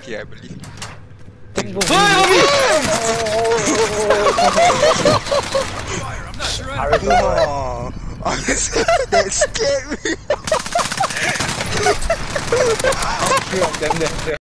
Okay, I believe. Tunggu. Wow, that scared me. Damn.